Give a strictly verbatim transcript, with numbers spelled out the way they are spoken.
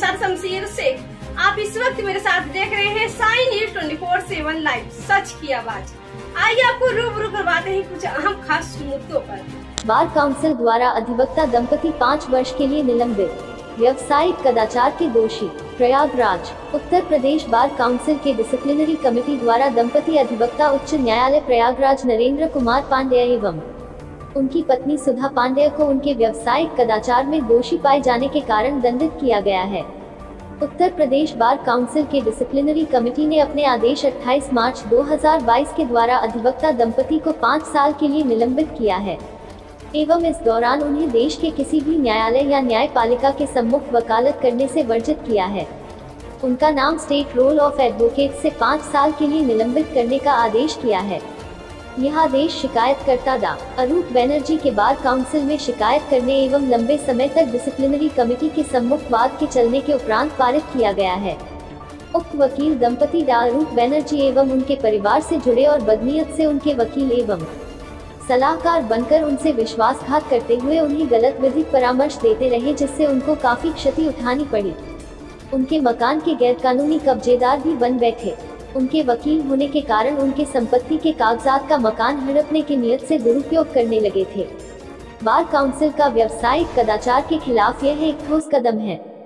Sir शमशीर शेख। आप इस वक्त मेरे साथ देख रहे हैं Sai news twenty four seven live, सच की आवाज। आइए आपको रूबरू करवाते हैं कुछ अहम खास मुद्दों पर। बार काउंसिल द्वारा अधिवक्ता दंपति पाँच वर्ष के लिए निलंबित, व्यावसायिक कदाचार के दोषी। प्रयागराज, उत्तर प्रदेश बार काउंसिल के डिसिप्लिनरी कमेटी द्वारा दंपति अधिवक्ता उच्च न्यायालय प्रयागराज नरेंद्र कुमार पांडेय एवं उनकी पत्नी सुधा पांडेय को उनके व्यावसायिक कदाचार में दोषी पाए जाने के कारण दंडित किया गया है। उत्तर प्रदेश बार काउंसिल के डिसिप्लिनरी कमेटी ने अपने आदेश अट्ठाईस मार्च दो हज़ार बाईस के द्वारा अधिवक्ता दंपति को पाँच साल के लिए निलंबित किया है एवं इस दौरान उन्हें देश के किसी भी न्यायालय या न्यायपालिका के सम्मुख वकालत करने से वर्जित किया है। उनका नाम स्टेट रोल ऑफ एडवोकेट से पाँच साल के लिए निलंबित करने का आदेश किया है। यह आदेश शिकायतकर्ता डा अरूप बनर्जी के बार काउंसिल में शिकायत करने एवं लंबे समय तक डिसिप्लिनरी कमेटी के सम्मुख वाद के चलने के उपरांत पारित किया गया है। उक्त वकील दंपति डा अरूप बनर्जी एवं उनके परिवार से जुड़े और बदनीयत से उनके वकील एवं सलाहकार बनकर उनसे विश्वासघात करते हुए उन्हें गलत विधिक परामर्श देते रहे, जिससे उनको काफी क्षति उठानी पड़ी। उनके मकान के गैरकानूनी कब्जेदार भी बन बैठे। उनके वकील होने के कारण उनके संपत्ति के कागजात का मकान हड़पने की नियत से दुरुपयोग करने लगे थे। बार काउंसिल का व्यावसायिक कदाचार के खिलाफ यह एक ठोस कदम है।